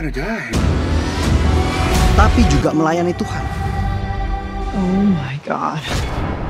gonna die. Tapi juga melayani Tuhan. Oh my God.